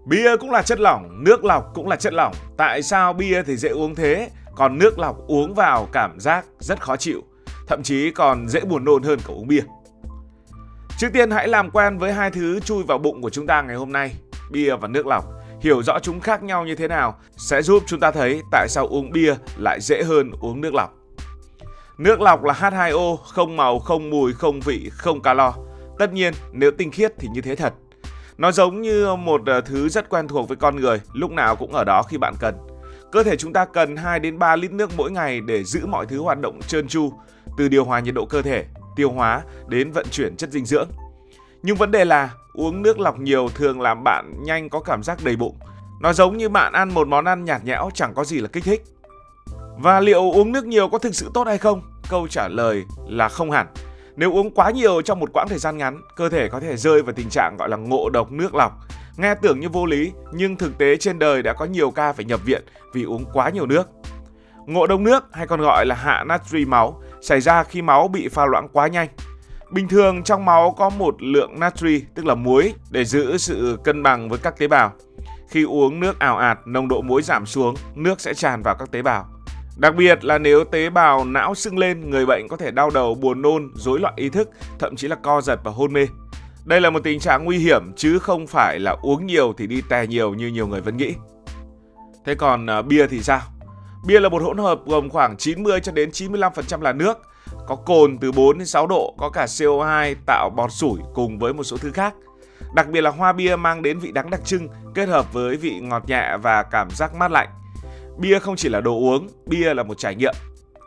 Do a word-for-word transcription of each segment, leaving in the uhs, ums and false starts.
Bia cũng là chất lỏng, nước lọc cũng là chất lỏng. Tại sao bia thì dễ uống thế, còn nước lọc uống vào cảm giác rất khó chịu, thậm chí còn dễ buồn nôn hơn cả uống bia? Trước tiên hãy làm quen với hai thứ chui vào bụng của chúng ta ngày hôm nay, bia và nước lọc. Hiểu rõ chúng khác nhau như thế nào sẽ giúp chúng ta thấy tại sao uống bia lại dễ hơn uống nước lọc. Nước lọc là H hai O, không màu, không mùi, không vị, không calo. Tất nhiên, nếu tinh khiết thì như thế thật. Nó giống như một thứ rất quen thuộc với con người, lúc nào cũng ở đó khi bạn cần. Cơ thể chúng ta cần hai đến ba lít nước mỗi ngày để giữ mọi thứ hoạt động trơn tru, từ điều hòa nhiệt độ cơ thể, tiêu hóa đến vận chuyển chất dinh dưỡng. Nhưng vấn đề là uống nước lọc nhiều thường làm bạn nhanh có cảm giác đầy bụng. Nó giống như bạn ăn một món ăn nhạt nhẽo chẳng có gì là kích thích. Và liệu uống nước nhiều có thực sự tốt hay không? Câu trả lời là không hẳn. Nếu uống quá nhiều trong một quãng thời gian ngắn, cơ thể có thể rơi vào tình trạng gọi là ngộ độc nước lọc. Nghe tưởng như vô lý, nhưng thực tế trên đời đã có nhiều ca phải nhập viện vì uống quá nhiều nước. Ngộ độc nước hay còn gọi là hạ natri máu xảy ra khi máu bị pha loãng quá nhanh. Bình thường trong máu có một lượng natri, tức là muối, để giữ sự cân bằng với các tế bào. Khi uống nước ào ạt, nồng độ muối giảm xuống, nước sẽ tràn vào các tế bào. Đặc biệt là nếu tế bào não sưng lên, người bệnh có thể đau đầu, buồn nôn, rối loạn ý thức, thậm chí là co giật và hôn mê. Đây là một tình trạng nguy hiểm chứ không phải là uống nhiều thì đi tè nhiều như nhiều người vẫn nghĩ. Thế còn uh, bia thì sao? Bia là một hỗn hợp gồm khoảng chín mươi cho đến chín mươi lăm phần trăm là nước, có cồn từ bốn đến sáu độ, có cả C O hai tạo bọt sủi cùng với một số thứ khác. Đặc biệt là hoa bia mang đến vị đắng đặc trưng kết hợp với vị ngọt nhẹ và cảm giác mát lạnh. Bia không chỉ là đồ uống, bia là một trải nghiệm.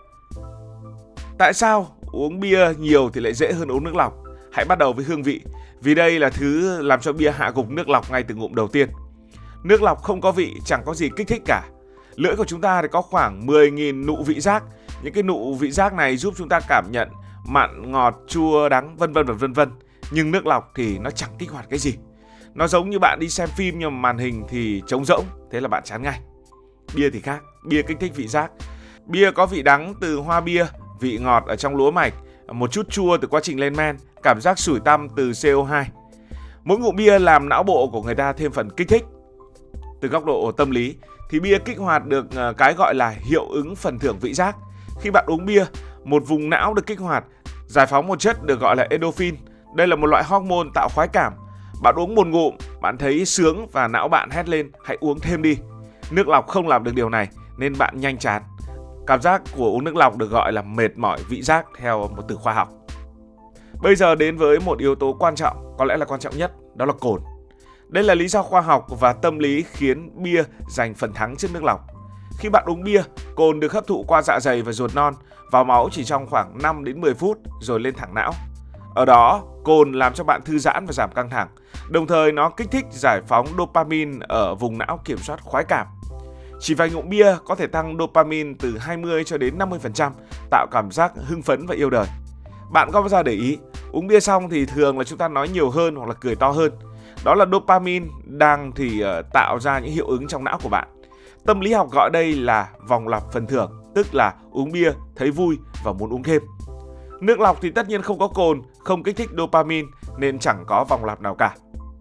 Tại sao uống bia nhiều thì lại dễ hơn uống nước lọc? Hãy bắt đầu với hương vị, vì đây là thứ làm cho bia hạ gục nước lọc ngay từ ngụm đầu tiên. Nước lọc không có vị, chẳng có gì kích thích cả. Lưỡi của chúng ta thì có khoảng mười nghìn nụ vị giác. Những cái nụ vị giác này giúp chúng ta cảm nhận mặn, ngọt, chua, đắng, vân vân và vân vân. Nhưng nước lọc thì nó chẳng kích hoạt cái gì. Nó giống như bạn đi xem phim nhưng mà màn hình thì trống rỗng, thế là bạn chán ngay. Bia thì khác, bia kích thích vị giác. Bia có vị đắng từ hoa bia, vị ngọt ở trong lúa mạch, một chút chua từ quá trình lên men, cảm giác sủi tăm từ C O hai. Mỗi ngụm bia làm não bộ của người ta thêm phần kích thích. Từ góc độ tâm lý thì bia kích hoạt được cái gọi là hiệu ứng phần thưởng vị giác. Khi bạn uống bia, một vùng não được kích hoạt, giải phóng một chất được gọi là endorphin. Đây là một loại hormone tạo khoái cảm. Bạn uống một ngụm, bạn thấy sướng và não bạn hét lên hãy uống thêm đi. Nước lọc không làm được điều này nên bạn nhanh chán. Cảm giác của uống nước lọc được gọi là mệt mỏi vị giác theo một từ khoa học. Bây giờ đến với một yếu tố quan trọng, có lẽ là quan trọng nhất, đó là cồn. Đây là lý do khoa học và tâm lý khiến bia giành phần thắng trước nước lọc. Khi bạn uống bia, cồn được hấp thụ qua dạ dày và ruột non, vào máu chỉ trong khoảng năm đến mười phút rồi lên thẳng não. Ở đó, cồn làm cho bạn thư giãn và giảm căng thẳng. Đồng thời nó kích thích giải phóng dopamine ở vùng não kiểm soát khoái cảm. Chỉ vài ngụm bia có thể tăng dopamine từ hai mươi cho đến năm mươi phần trăm, tạo cảm giác hưng phấn và yêu đời. Bạn có bao giờ để ý, uống bia xong thì thường là chúng ta nói nhiều hơn hoặc là cười to hơn. Đó là dopamine đang thì uh, tạo ra những hiệu ứng trong não của bạn. Tâm lý học gọi đây là vòng lặp phần thưởng, tức là uống bia thấy vui và muốn uống thêm. Nước lọc thì tất nhiên không có cồn, không kích thích dopamine nên chẳng có vòng lặp nào cả.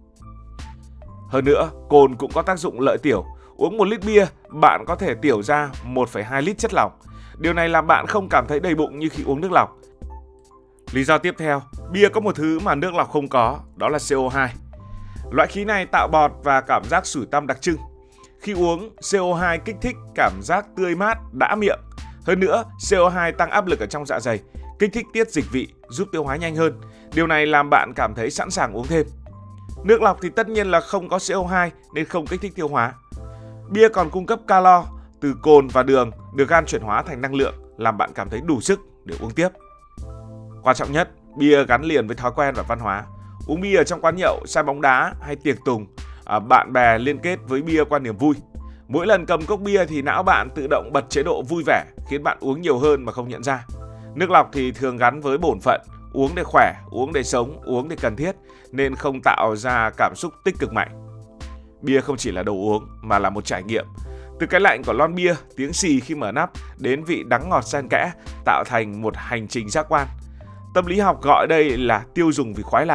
Hơn nữa, cồn cũng có tác dụng lợi tiểu. Uống một lít bia, bạn có thể tiểu ra một phẩy hai lít chất lỏng. Điều này làm bạn không cảm thấy đầy bụng như khi uống nước lọc. Lý do tiếp theo, bia có một thứ mà nước lọc không có, đó là C O hai. Loại khí này tạo bọt và cảm giác sủi tăm đặc trưng. Khi uống, C O hai kích thích cảm giác tươi mát, đã miệng. Hơn nữa, C O hai tăng áp lực ở trong dạ dày, kích thích tiết dịch vị, giúp tiêu hóa nhanh hơn. Điều này làm bạn cảm thấy sẵn sàng uống thêm. Nước lọc thì tất nhiên là không có C O hai nên không kích thích tiêu hóa. Bia còn cung cấp calo từ cồn và đường được gan chuyển hóa thành năng lượng, làm bạn cảm thấy đủ sức để uống tiếp. Quan trọng nhất, bia gắn liền với thói quen và văn hóa. Uống bia ở trong quán nhậu, xem bóng đá hay tiệc tùng, bạn bè liên kết với bia qua niềm vui. Mỗi lần cầm cốc bia thì não bạn tự động bật chế độ vui vẻ, khiến bạn uống nhiều hơn mà không nhận ra. Nước lọc thì thường gắn với bổn phận, uống để khỏe, uống để sống, uống để cần thiết, nên không tạo ra cảm xúc tích cực mạnh. Bia không chỉ là đồ uống mà là một trải nghiệm. Từ cái lạnh của lon bia, tiếng xì khi mở nắp đến vị đắng ngọt xen kẽ tạo thành một hành trình giác quan. Tâm lý học gọi đây là tiêu dùng vì khoái lạc.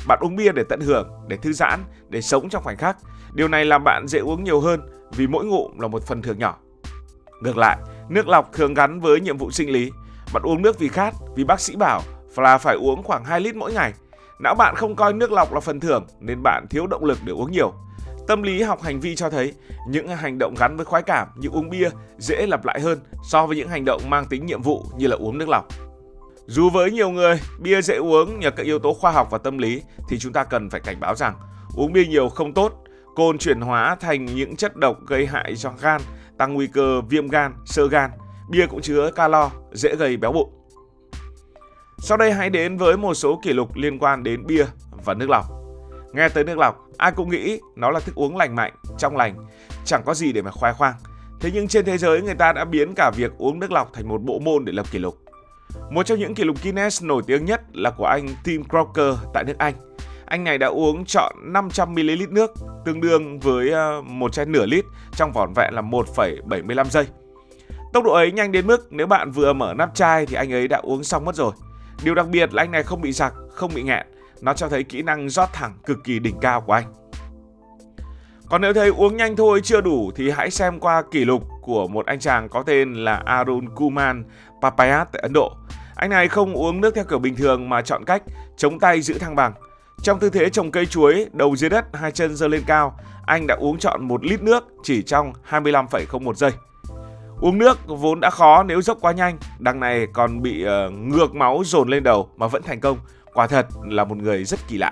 Bạn uống bia để tận hưởng, để thư giãn, để sống trong khoảnh khắc. Điều này làm bạn dễ uống nhiều hơn vì mỗi ngụm là một phần thưởng nhỏ. Ngược lại, nước lọc thường gắn với nhiệm vụ sinh lý. Bạn uống nước vì khát, vì bác sĩ bảo là phải uống khoảng hai lít mỗi ngày. Não bạn không coi nước lọc là phần thưởng nên bạn thiếu động lực để uống nhiều. Tâm lý học hành vi cho thấy những hành động gắn với khoái cảm như uống bia dễ lặp lại hơn so với những hành động mang tính nhiệm vụ như là uống nước lọc. Dù với nhiều người, bia dễ uống nhờ các yếu tố khoa học và tâm lý thì chúng ta cần phải cảnh báo rằng uống bia nhiều không tốt. Cồn chuyển hóa thành những chất độc gây hại cho gan, tăng nguy cơ viêm gan, xơ gan. Bia cũng chứa calo, dễ gây béo bụng. Sau đây hãy đến với một số kỷ lục liên quan đến bia và nước lọc. Nghe tới nước lọc, ai cũng nghĩ nó là thức uống lành mạnh, trong lành, chẳng có gì để mà khoe khoang. Thế nhưng trên thế giới người ta đã biến cả việc uống nước lọc thành một bộ môn để lập kỷ lục. Một trong những kỷ lục Guinness nổi tiếng nhất là của anh Tim Crocker tại nước Anh. Anh này đã uống trọn năm trăm mi li lít nước, tương đương với một chai nửa lít trong vỏn vẹn là một phẩy bảy mươi lăm giây. Tốc độ ấy nhanh đến mức nếu bạn vừa mở nắp chai thì anh ấy đã uống xong mất rồi. Điều đặc biệt là anh này không bị giặc, không bị nghẹn. Nó cho thấy kỹ năng rót thẳng cực kỳ đỉnh cao của anh. Còn nếu thấy uống nhanh thôi chưa đủ thì hãy xem qua kỷ lục của một anh chàng có tên là Arun Kumar Papayat tại Ấn Độ. Anh này không uống nước theo kiểu bình thường mà chọn cách chống tay giữ thăng bằng. Trong tư thế trồng cây chuối, đầu dưới đất, hai chân giơ lên cao, anh đã uống trọn một lít nước chỉ trong hai mươi lăm phẩy không một giây. Uống nước vốn đã khó nếu dốc quá nhanh, đằng này còn bị uh, ngược máu dồn lên đầu mà vẫn thành công. Quả thật là một người rất kỳ lạ.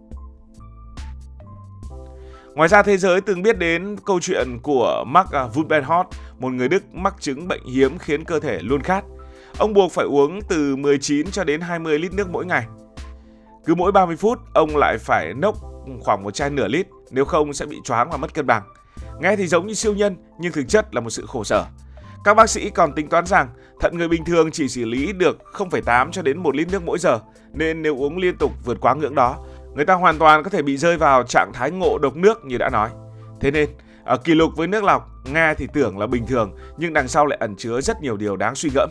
Ngoài ra thế giới từng biết đến câu chuyện của Mark Wubenhot, một người Đức mắc chứng bệnh hiếm khiến cơ thể luôn khát. Ông buộc phải uống từ mười chín cho đến hai mươi lít nước mỗi ngày. Cứ mỗi ba mươi phút, ông lại phải nốc khoảng một chai nửa lít, nếu không sẽ bị choáng và mất cân bằng. Nghe thì giống như siêu nhân, nhưng thực chất là một sự khổ sở. Các bác sĩ còn tính toán rằng thận người bình thường chỉ xử lý được không phẩy tám cho đến một lít nước mỗi giờ, nên nếu uống liên tục vượt quá ngưỡng đó, người ta hoàn toàn có thể bị rơi vào trạng thái ngộ độc nước như đã nói. Thế nên, ở kỷ lục với nước lọc nghe thì tưởng là bình thường, nhưng đằng sau lại ẩn chứa rất nhiều điều đáng suy ngẫm.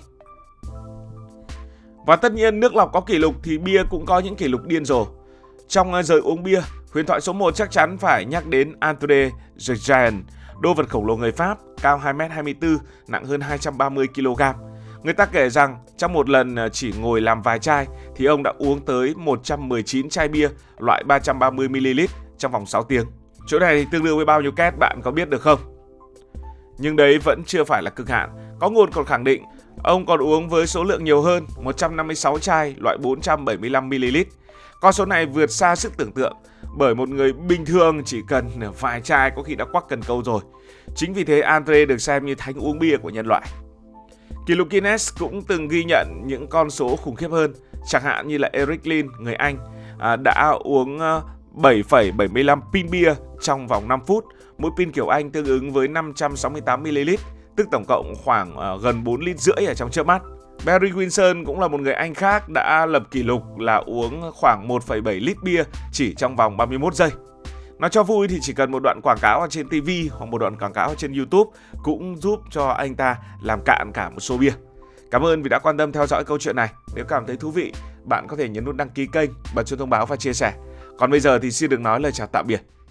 Và tất nhiên nước lọc có kỷ lục thì bia cũng có những kỷ lục điên rồ. Trong giới uống bia, huyền thoại số một chắc chắn phải nhắc đến Andre the Giant, đô vật khổng lồ người Pháp, cao hai mét hai mươi tư, nặng hơn hai trăm ba mươi ki lô gam. Người ta kể rằng trong một lần chỉ ngồi làm vài chai thì ông đã uống tới một trăm mười chín chai bia loại ba trăm ba mươi mi li lít trong vòng sáu tiếng. Chỗ này thì tương đương với bao nhiêu két bạn có biết được không? Nhưng đấy vẫn chưa phải là cực hạn. Có nguồn còn khẳng định ông còn uống với số lượng nhiều hơn, một trăm năm mươi sáu chai loại bốn trăm bảy mươi lăm mi li lít. Con số này vượt xa sức tưởng tượng, bởi một người bình thường chỉ cần vài chai có khi đã quắc cần câu rồi. Chính vì thế Andre được xem như thánh uống bia của nhân loại. Kỷ lục Guinness cũng từng ghi nhận những con số khủng khiếp hơn, chẳng hạn như là Eric Lin, người Anh, đã uống bảy phẩy bảy mươi lăm pin bia trong vòng năm phút, mỗi pin kiểu Anh tương ứng với năm trăm sáu mươi tám mi li lít, tức tổng cộng khoảng gần bốn lít rưỡi ở trong chớp mắt. Barry Windsor cũng là một người Anh khác đã lập kỷ lục là uống khoảng một phẩy bảy lít bia chỉ trong vòng ba mươi mốt giây. Nói cho vui thì chỉ cần một đoạn quảng cáo ở trên ti vi hoặc một đoạn quảng cáo ở trên YouTube cũng giúp cho anh ta làm cạn cả một xô bia. Cảm ơn vì đã quan tâm theo dõi câu chuyện này. Nếu cảm thấy thú vị, bạn có thể nhấn nút đăng ký kênh, bật chuông thông báo và chia sẻ. Còn bây giờ thì xin được nói lời chào tạm biệt.